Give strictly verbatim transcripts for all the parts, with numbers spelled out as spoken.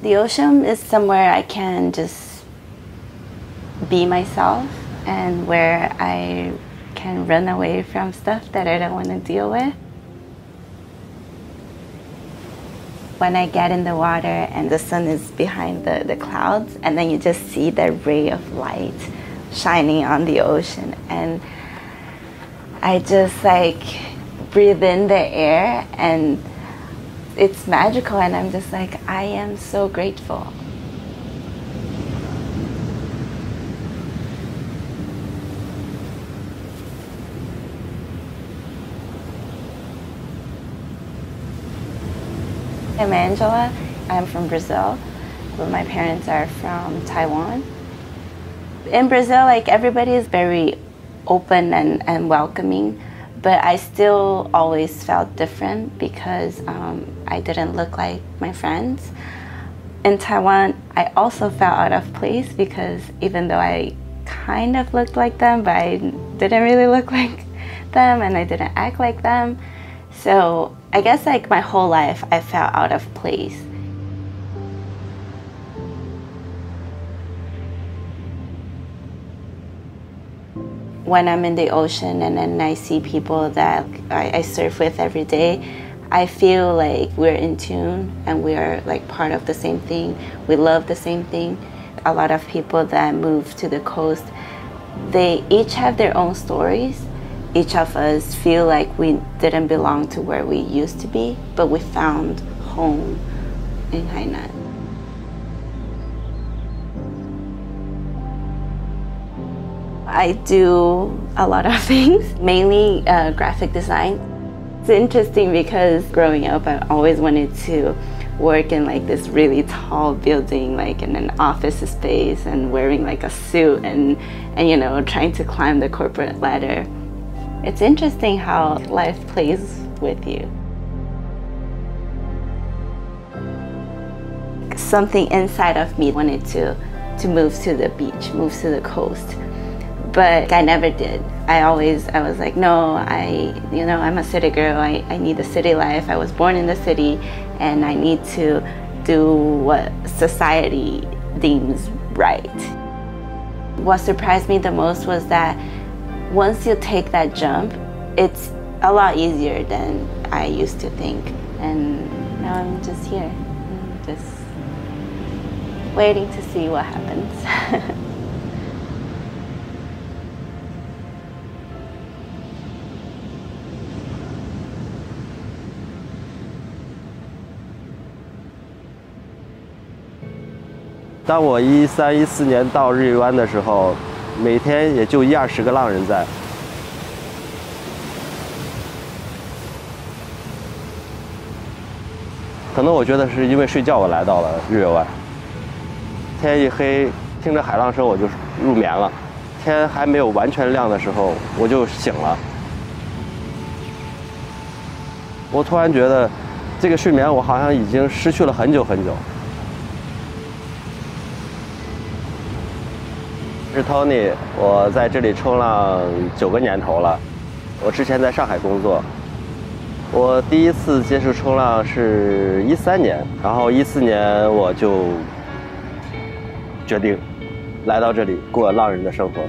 The ocean is somewhere I can just be myself and where I can run away from stuff that I don't want to deal with. When I get in the water and the sun is behind the, the clouds, and then you just see the ray of light shining on the ocean, and I just like breathe in the air and it's magical, and I'm just like, I am so grateful. I'm Angela. I'm from Brazil, but my parents are from Taiwan. In Brazil, like, everybody is very open and, and welcoming, but I still always felt different because um, I didn't look like my friends. In Taiwan, I also felt out of place because even though I kind of looked like them, but I didn't really look like them and I didn't act like them. So I guess like my whole life I felt out of place. When I'm in the ocean and then I see people that I, I surf with every day, I feel like we're in tune and we are like part of the same thing. We love the same thing. A lot of people that move to the coast, they each have their own stories. Each of us feel like we didn't belong to where we used to be, but we found home in Hainan. I do a lot of things, mainly uh, graphic design. It's interesting because growing up, I always wanted to work in like this really tall building, like in an office space, and wearing like a suit and, and you know, trying to climb the corporate ladder. It's interesting how life plays with you. Something inside of me wanted to, to move to the beach, move to the coast, but I never did. I always, I was like, no, I, you know, I'm a city girl. I, I need the city life. I was born in the city, and I need to do what society deems right. What surprised me the most was that once you take that jump, it's a lot easier than I used to think. And now I'm just here, just waiting to see what happens. 当我一三一四年到日月湾的时候，每天也就一二十个浪人在。可能我觉得是因为睡觉我来到了日月湾。天一黑，听着海浪声我就入眠了。天还没有完全亮的时候，我就醒了。我突然觉得，这个睡眠我好像已经失去了很久很久。 是 Tony， 我在这里冲浪九个年头了。我之前在上海工作，我第一次接触冲浪是一三年，然后一四年我就决定来到这里过浪人的生活。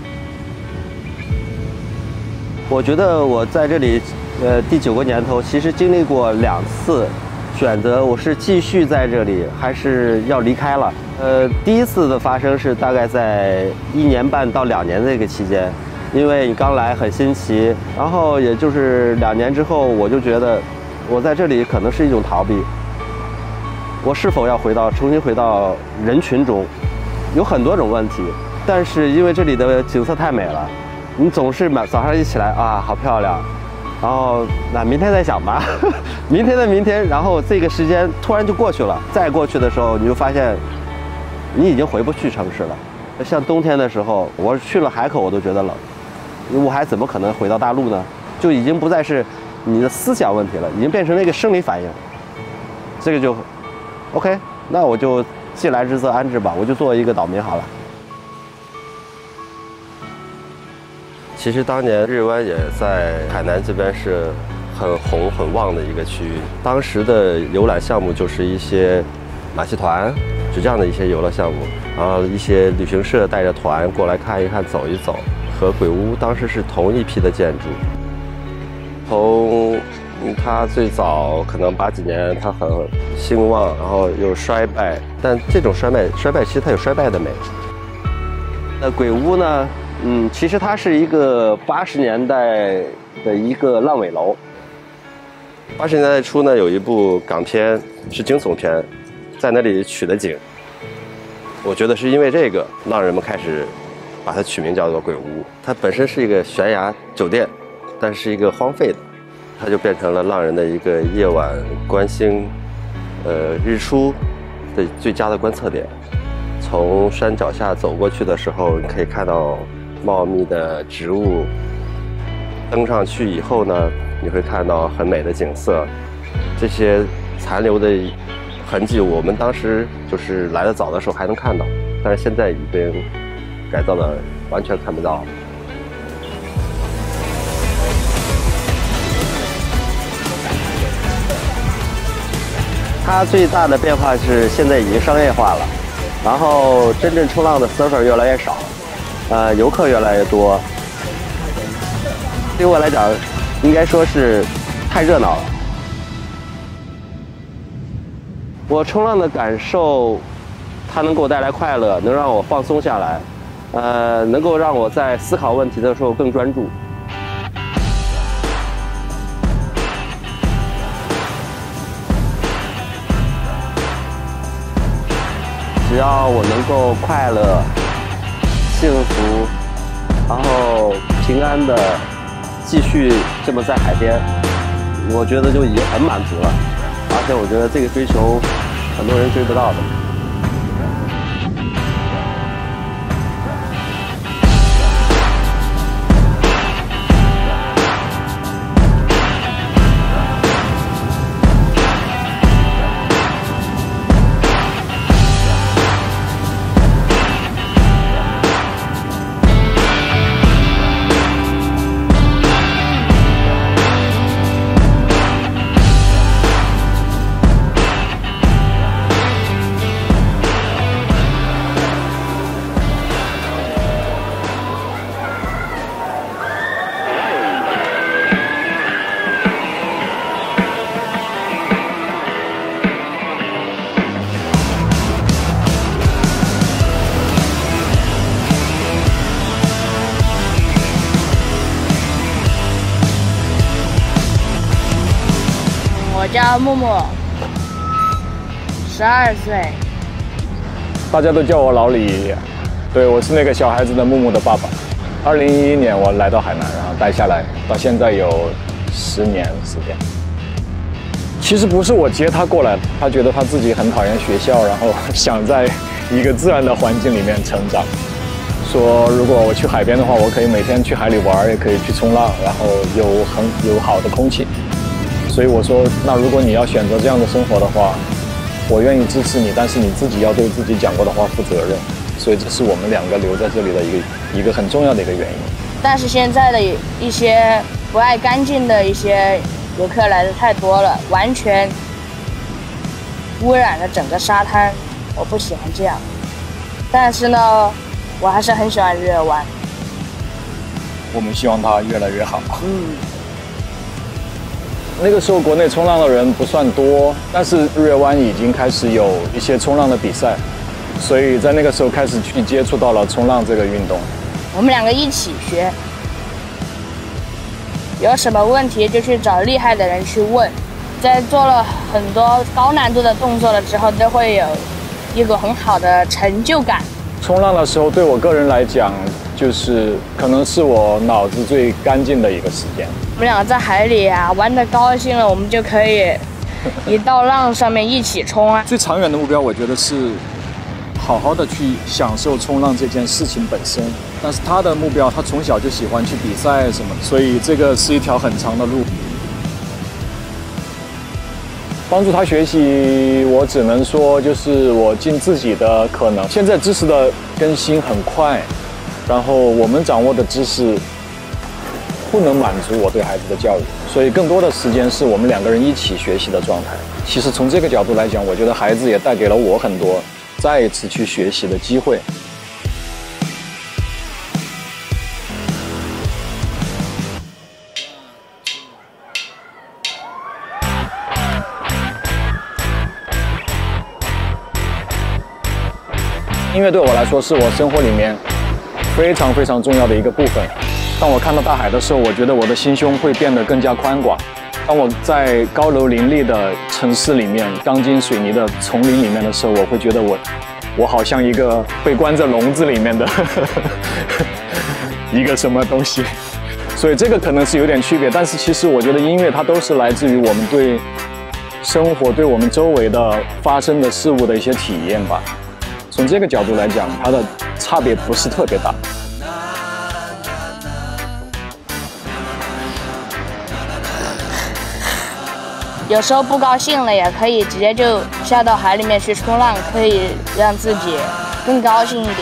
我觉得我在这里，呃，第九个年头，其实经历过两次选择，我是继续在这里，还是要离开了。 呃，第一次的发生是大概在一年半到两年这个期间，因为你刚来很新奇，然后也就是两年之后，我就觉得我在这里可能是一种逃避。我是否要回到重新回到人群中，有很多种问题，但是因为这里的景色太美了，你总是早上一起来啊，好漂亮，然后那明天再想吧，明天的明天，然后这个时间突然就过去了，再过去的时候，你就发现。 你已经回不去城市了，像冬天的时候，我去了海口我都觉得冷，我还怎么可能回到大陆呢？就已经不再是你的思想问题了，已经变成了一个生理反应。这个就 ，OK， 那我就既来之则安之吧，我就做一个岛民好了。其实当年日月湾也在海南这边是很红很旺的一个区域，当时的游览项目就是一些。 马戏团，就这样的一些游乐项目。然后一些旅行社带着团过来看一看、走一走，和鬼屋当时是同一批的建筑。从它最早可能八几年它很兴旺，然后又衰败，但这种衰败衰败其实它有衰败的美。那鬼屋呢，嗯，其实它是一个八十年代的一个烂尾楼。八十年代初呢，有一部港片是惊悚片，在那里取的景。我觉得是因为这个，让人们开始把它取名叫做鬼屋。它本身是一个悬崖酒店，但是一个荒废的，它就变成了浪人的一个夜晚观星，呃，日出的最佳的观测点。从山脚下走过去的时候，你可以看到茂密的植物。登上去以后呢，你会看到很美的景色。这些残留的痕迹，我们当时就是来得早的时候还能看到，但是现在已经改造的完全看不到了。它最大的变化是现在已经商业化了，然后真正冲浪的 surfer 越来越少，呃，游客越来越多。对我来讲，应该说是太热闹了。我冲浪的感受，它能给我带来快乐，能让我放松下来，呃，能够让我在思考问题的时候更专注。只要我能够快乐、幸福，然后平安的继续这么在海边，我觉得就已经很满足了。而且我觉得这个追求，很多人追不到的。 我叫木木，十二岁。 大家都叫我老李，对，我是那个小孩子的木木的爸爸。二零一一年我来到海南，然后待下来，到现在有十年时间。其实不是我接他过来的，他觉得他自己很讨厌学校，然后想在一个自然的环境里面成长。说如果我去海边的话，我可以每天去海里玩，也可以去冲浪，然后有很有好的空气。所以我说，那如果你要选择这样的生活的话，我愿意支持你，但是你自己要对自己讲过的话负责任。所以这是我们两个留在这里的一个一个很重要的一个原因。 但是现在的一些不爱干净的一些游客来的太多了，完全污染了整个沙滩，我不喜欢这样。但是呢，我还是很喜欢日月湾。 我们希望它越来越好。 嗯。 那个时候国内冲浪的人不算多，但是日月湾已经开始有一些冲浪的比赛，所以在那个时候开始去接触到了冲浪这个运动。 我们两个一起学，有什么问题就去找厉害的人去问。在做了很多高难度的动作了之后，都会有一个很好的成就感。 冲浪的时候对我个人来讲，就是可能是我脑子最干净的一个时间。 我们两个在海里啊玩得高兴了，我们就可以一到浪上面一起冲啊。 最长远的目标，我觉得是好好的去享受冲浪这件事情本身。但是他的目标，他从小就喜欢去比赛什么的，所以这个是一条很长的路。帮助他学习，我只能说就是我尽自己的可能。现在知识的更新很快，然后我们掌握的知识不能满足我对孩子的教育，所以更多的时间是我们两个人一起学习的状态。其实从这个角度来讲，我觉得孩子也带给了我很多再一次去学习的机会。音乐对我来说是我生活里面非常非常重要的一个部分。当我看到大海的时候，我觉得我的心胸会变得更加宽广。当我在高楼林立的城市里面、钢筋水泥的丛林里面的时候，我会觉得我，我好像一个被关在笼子里面的一个什么东西。所以这个可能是有点区别，但是其实我觉得音乐它都是来自于我们对生活、对我们周围的发生的事物的一些体验吧。从这个角度来讲，它的差别不是特别大。 有时候不高兴了，也可以直接就下到海里面去冲浪，可以让自己更高兴一点。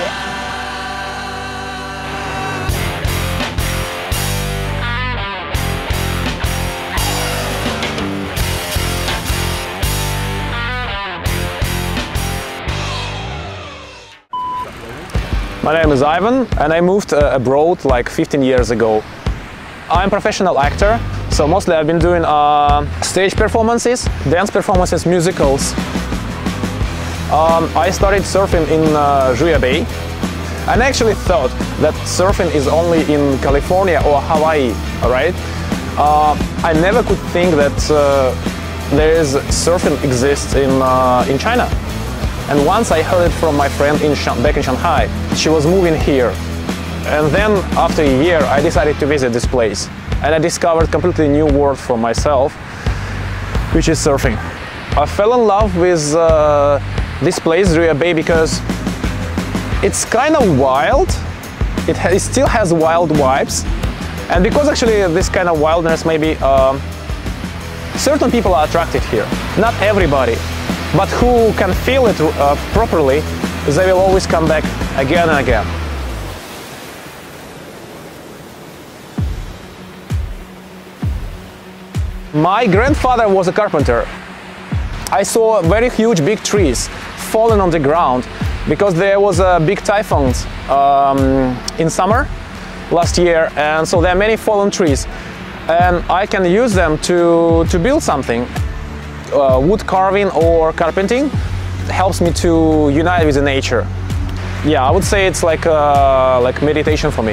My name is Ivan, and I moved uh, abroad like fifteen years ago. I'm a professional actor, so mostly I've been doing uh, stage performances, dance performances, musicals. Um, I started surfing in uh, Juya Bay, and I actually thought that surfing is only in California or Hawaii, right? Uh, I never could think that uh, there is surfing exists in, uh, in China. And once I heard it from my friend in back in Shanghai. She was moving here. And then after a year, I decided to visit this place. And I discovered a completely new world for myself, which is surfing. I fell in love with uh, this place, Juya Bay, because it's kind of wild. It, ha it still has wild vibes. And because actually this kind of wildness, maybe um, certain people are attracted here. Not everybody. But who can feel it uh, properly, they will always come back again and again. My grandfather was a carpenter. I saw very huge big trees falling on the ground because there was a big typhoon um, in summer last year, and so there are many fallen trees. And I can use them to, to build something. Uh, wood carving or carpenting helps me to unite with the nature. Yeah, I would say it's like uh, like meditation for me.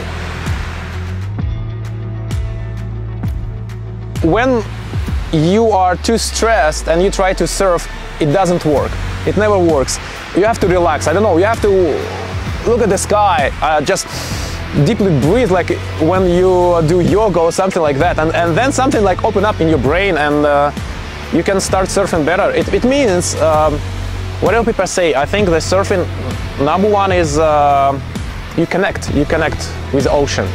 When you are too stressed and you try to surf, it doesn't work. It never works. You have to relax. I don't know. You have to look at the sky. Uh, just deeply breathe, like when you do yoga or something like that, and and then something like open up in your brain and. Uh, You can start surfing better. It, it means, um, whatever people say, I think the surfing, number one is uh, you connect, you connect with the ocean.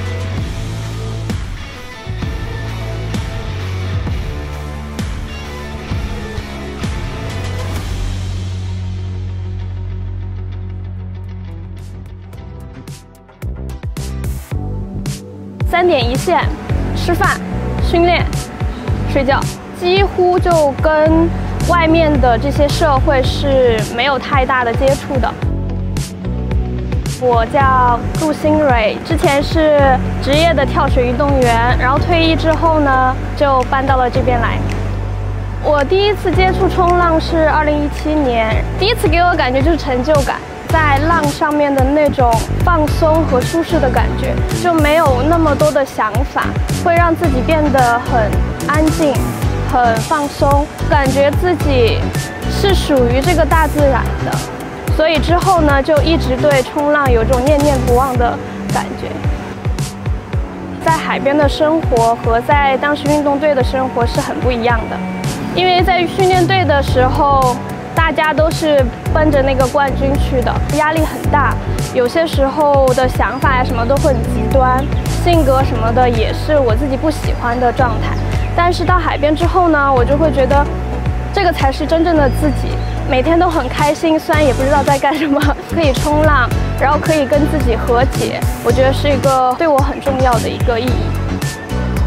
"三点一线，吃饭、训练、睡觉。几乎就跟外面的这些社会是没有太大的接触的。我叫祝新蕊，之前是职业的跳水运动员，然后退役之后呢，就搬到了这边来。我第一次接触冲浪是二零一七年，第一次给我感觉就是成就感，在浪上面的那种放松和舒适的感觉，就没有那么多的想法，会让自己变得很安静。很放松，感觉自己是属于这个大自然的，所以之后呢，就一直对冲浪有种念念不忘的感觉。在海边的生活和在当时运动队的生活是很不一样的，因为在训练队的时候，大家都是奔着那个冠军去的，压力很大，有些时候的想法呀什么都会很极端，性格什么的也是我自己不喜欢的状态。但是到海边之后呢，我就会觉得这个才是真正的自己，每天都很开心，虽然也不知道在干什么，可以冲浪，然后可以跟自己和解，我觉得是一个对我很重要的一个意义。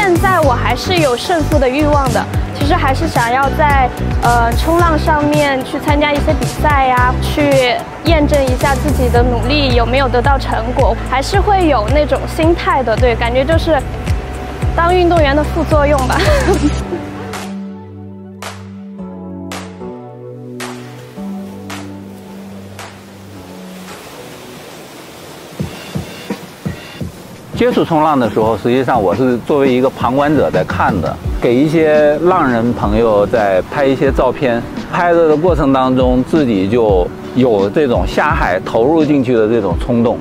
现在我还是有胜负的欲望的，其实还是想要在呃冲浪上面去参加一些比赛呀，去验证一下自己的努力有没有得到成果，还是会有那种心态的，对，感觉就是当运动员的副作用吧。 接触冲浪的时候，实际上我是作为一个旁观者在看的，给一些浪人朋友在拍一些照片。拍的过程当中，自己就有这种下海投入进去的这种冲动。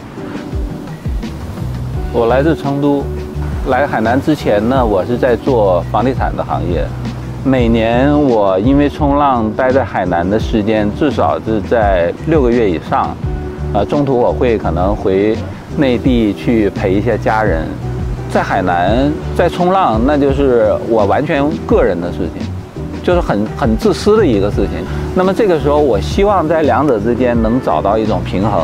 我来自成都，来海南之前呢，我是在做房地产的行业。每年我因为冲浪待在海南的时间至少是在六个月以上，呃，中途我会可能回内地去陪一些家人。在海南在冲浪，那就是我完全个人的事情，就是很很自私的一个事情。那么这个时候，我希望在两者之间能找到一种平衡。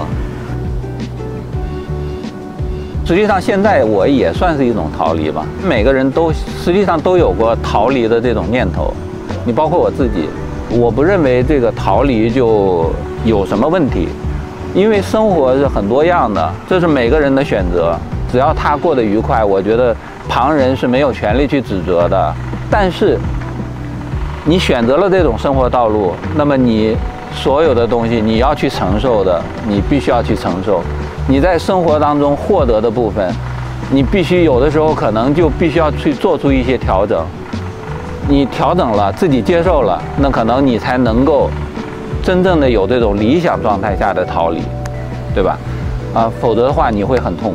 实际上，现在我也算是一种逃离吧。每个人都实际上都有过逃离的这种念头，你包括我自己，我不认为这个逃离就有什么问题。因为生活是很多样的，这是每个人的选择。只要他过得愉快，我觉得旁人是没有权利去指责的。但是，你选择了这种生活道路，那么你所有的东西你要去承受的，你必须要去承受。你在生活当中获得的部分，你必须有的时候可能就必须要去做出一些调整。你调整了，自己接受了，那可能你才能够真正的有这种理想状态下的逃离，对吧？啊，否则的话你会很痛苦。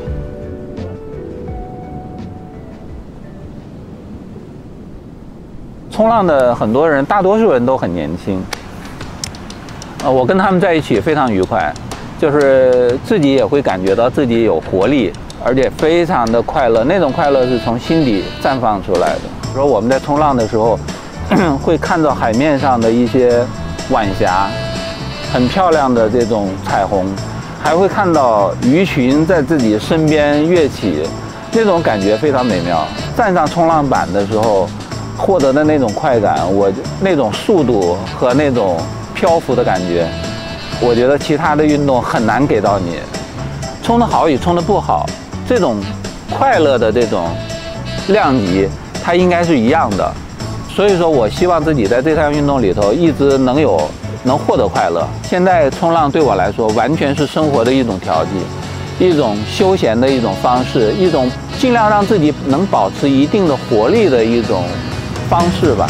冲浪的很多人，大多数人都很年轻。呃，我跟他们在一起非常愉快，就是自己也会感觉到自己有活力，而且非常的快乐。那种快乐是从心底绽放出来的。说我们在冲浪的时候，会看到海面上的一些晚霞，很漂亮的这种彩虹，还会看到鱼群在自己身边跃起，那种感觉非常美妙。站上冲浪板的时候，获得的那种快感，我那种速度和那种漂浮的感觉，我觉得其他的运动很难给到你。冲得好与冲得不好，这种快乐的这种量级，它应该是一样的。所以说我希望自己在这项运动里头一直能有能获得快乐。现在冲浪对我来说完全是生活的一种调剂，一种休闲的一种方式，一种尽量让自己能保持一定的活力的一种方式吧。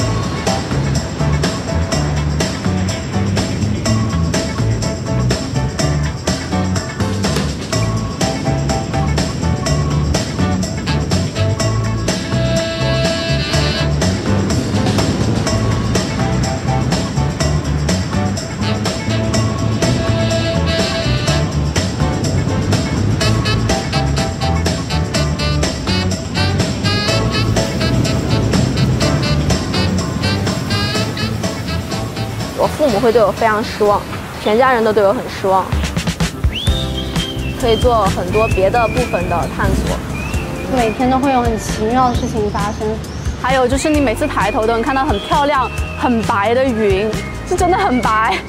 我父母会对我非常失望，全家人都对我很失望。可以做很多别的部分的探索， 每天都会有很奇妙的事情发生。 还有就是你每次抬头都能看到很漂亮、很白的云，是真的很白。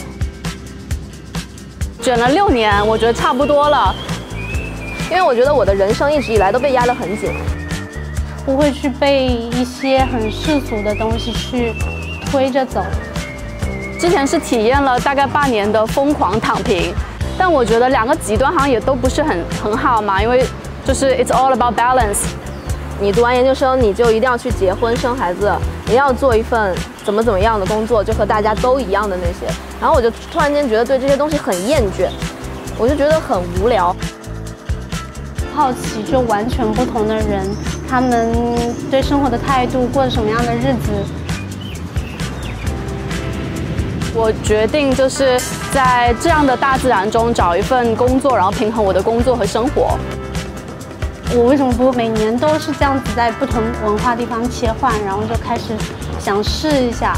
卷了六年，我觉得差不多了， 因为我觉得我的人生一直以来都被压得很紧， 不会去被一些很世俗的东西去推着走。 之前是体验了大概半年的疯狂躺平，但我觉得两个极端好像也都不是很很好嘛，因为就是 it's all about balance。 你读完研究生，你就一定要去结婚生孩子，你要做一份怎么怎么样的工作，就和大家都一样的那些。然后我就突然间觉得对这些东西很厌倦，我就觉得很无聊。 好奇就完全不同的人，他们对生活的态度，过着什么样的日子。 我决定就是在这样的大自然中找一份工作，然后平衡我的工作和生活。 我为什么不每年都是这样子在不同文化地方切换，然后就开始想试一下。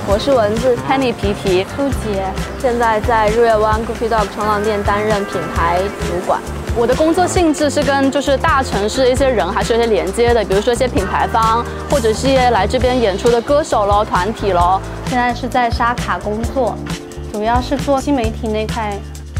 我是蚊子 Penny 皮皮， 舒洁， 现在在日月湾 Goofy Dog 冲浪店担任品牌主管。 我的工作性质是跟就是大城市的一些人还是有些连接的，比如说一些品牌方，或者是一些来这边演出的歌手咯、团体咯。 现在是在沙卡工作，主要是做新媒体那块。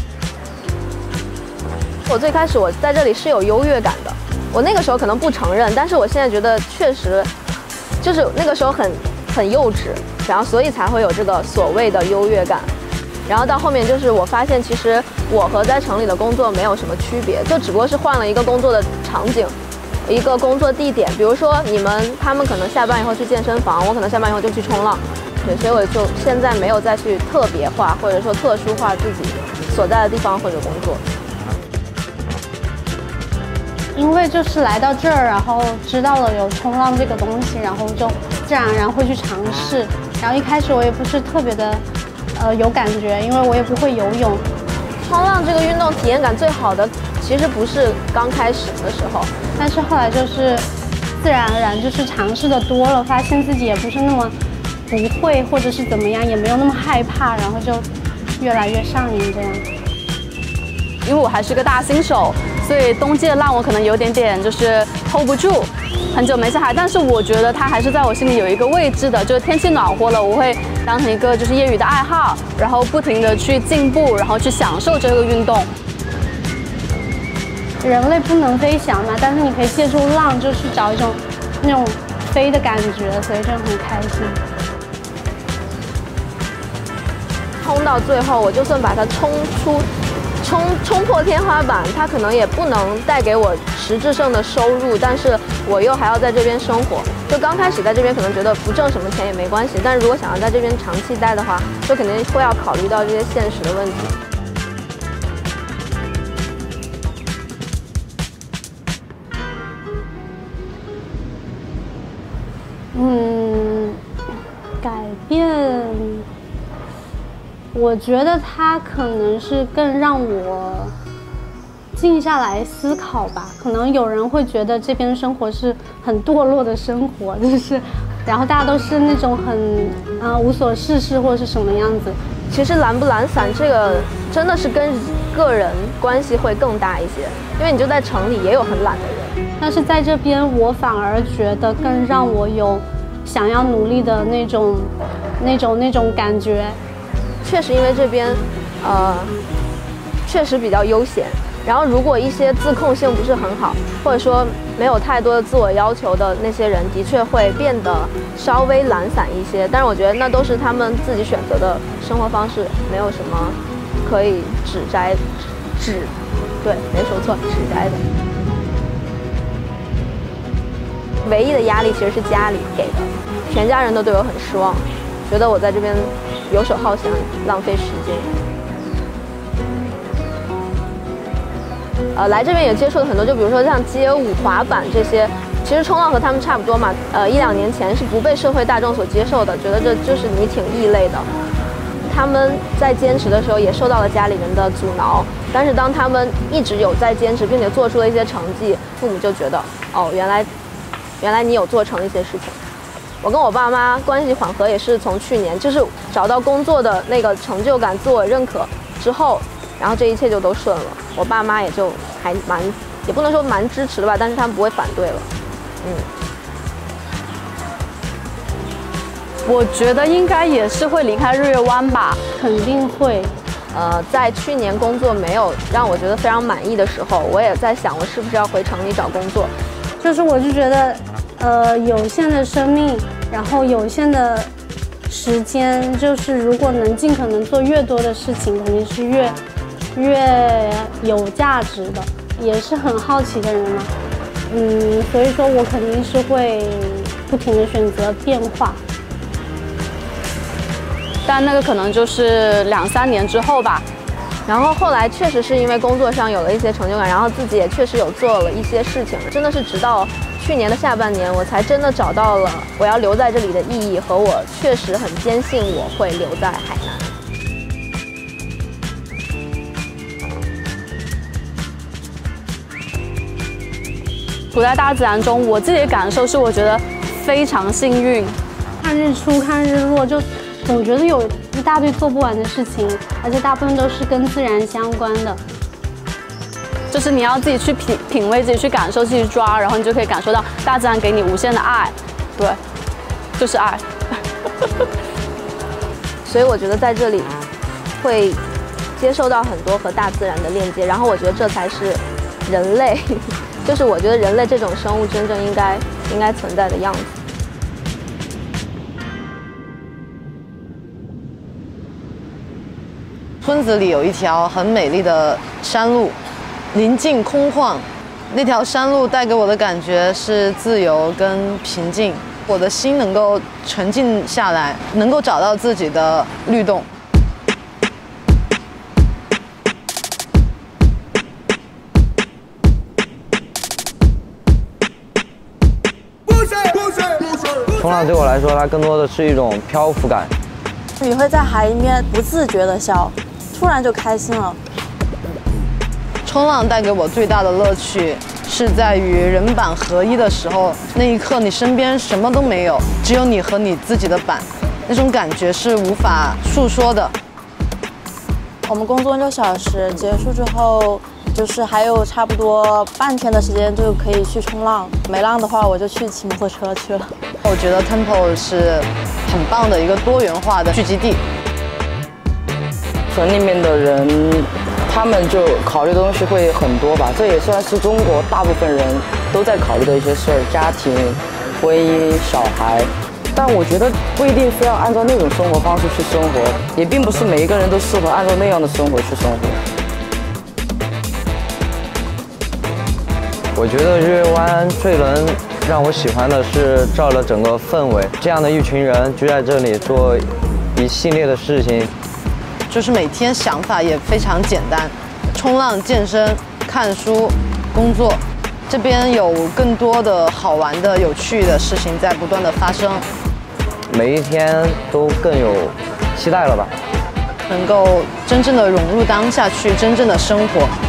我最开始我在这里是有优越感的，我那个时候可能不承认，但是我现在觉得确实，就是那个时候很很幼稚，然后所以才会有这个所谓的优越感。然后到后面就是我发现，其实我和在城里的工作没有什么区别，就只不过是换了一个工作的场景，一个工作地点。比如说你们他们可能下班以后去健身房，我可能下班以后就去冲浪。对，所以我就现在没有再去特别化或者说特殊化自己所在的地方或者工作。 因为就是来到这儿，然后知道了有冲浪这个东西，然后就自然而然会去尝试。然后一开始我也不是特别的，呃，有感觉，因为我也不会游泳。 冲浪这个运动体验感最好的，其实不是刚开始的时候， 但是后来就是自然而然就是尝试的多了，发现自己也不是那么不会，或者是怎么样，也没有那么害怕，然后就越来越上瘾这样。 因为我还是个大新手，所以冬季的浪我可能有点点就是 hold 不住，很久没下海。但是我觉得它还是在我心里有一个位置的，就是天气暖和了，我会当成一个就是业余的爱好，然后不停的去进步，然后去享受这个运动。 人类不能飞翔嘛，但是你可以借助浪，就是找一种那种飞的感觉，所以就很开心。 冲到最后，我就算把它冲出。冲冲破天花板，它可能也不能带给我实质上的收入，但是我又还要在这边生活。就刚开始在这边可能觉得不挣什么钱也没关系，但是如果想要在这边长期待的话，就肯定会要考虑到这些现实的问题。 嗯，改变。我觉得它可能是更让我静下来思考吧。可能有人会觉得这边生活是很堕落的生活，就是，然后大家都是那种很啊、呃、无所事事或者是什么样子。 其实懒不懒散这个真的是跟个人关系会更大一些，因为你就在城里也有很懒的人， 但是在这边我反而觉得更让我有想要努力的那种、那种、那种感觉。 确实，因为这边，呃，确实比较悠闲。然后，如果一些自控性不是很好，或者说没有太多的自我要求的那些人，的确会变得稍微懒散一些。但是，我觉得那都是他们自己选择的生活方式，没有什么可以指摘、指，对，没说错，指摘的。唯一的压力其实是家里给的，全家人都对我很失望，觉得我在这边游手好闲，浪费时间。呃，来这边也接触了很多，就比如说像街舞、滑板这些，其实冲浪和他们差不多嘛。呃，一两年前是不被社会大众所接受的，觉得这就是你挺异类的。他们在坚持的时候也受到了家里人的阻挠，但是当他们一直有在坚持，并且做出了一些成绩，父母就觉得，哦，原来，原来你有做成一些事情。我跟我爸妈关系缓和也是从去年，就是找到工作的那个成就感、自我认可之后，然后这一切就都顺了。我爸妈也就还蛮，也不能说蛮支持的吧，但是他们不会反对了。嗯， 我觉得应该也是会离开日月湾吧， 肯定会。 呃，在去年工作没有让我觉得非常满意的时候，我也在想，我是不是要回城里找工作。 就是我就觉得。呃，有限的生命，然后有限的时间，就是如果能尽可能做越多的事情，肯定是越越有价值的。也是很好奇的人嘛，嗯，所以说我肯定是会不停的选择变化。 但那个可能就是两三年之后吧。 然后后来确实是因为工作上有了一些成就感，然后自己也确实有做了一些事情，真的是直到去年的下半年，我才真的找到了我要留在这里的意义，和我确实很坚信我会留在海南。 处在大自然中，我自己的感受是，我觉得非常幸运。 看日出、看日落，就总觉得有一大堆做不完的事情，而且大部分都是跟自然相关的。 就是你要自己去品品味，自己去感受，自己去抓，然后你就可以感受到大自然给你无限的爱，对，就是爱。 所以我觉得在这里会接受到很多和大自然的链接，然后我觉得这才是人类，就是我觉得人类这种生物真正应该应该存在的样子。 村子里有一条很美丽的山路，临近空旷，那条山路带给我的感觉是自由跟平静，我的心能够沉静下来，能够找到自己的律动。 冲浪对我来说，它更多的是一种漂浮感。 你会在海里面不自觉的笑，突然就开心了。 冲浪带给我最大的乐趣是在于人板合一的时候，那一刻你身边什么都没有，只有你和你自己的板，那种感觉是无法述说的。 我们工作六小时结束之后，就是还有差不多半天的时间就可以去冲浪，没浪的话我就去骑摩托车去了。 我觉得 Temple 是很棒的一个多元化的聚集地。 村里面的人，他们就考虑的东西会很多吧，这也算是中国大部分人都在考虑的一些事儿，家庭、婚姻、小孩。但我觉得不一定非要按照那种生活方式去生活，也并不是每一个人都适合按照那样的生活去生活。 我觉得日月湾最能让我喜欢的是这儿的整个氛围，这样的一群人聚在这里做一系列的事情， 就是每天想法也非常简单，冲浪、健身、看书、工作。这边有更多的好玩的、有趣的事情在不断的发生， 每一天都更有期待了吧？ 能够真正的融入当下去，真正的生活。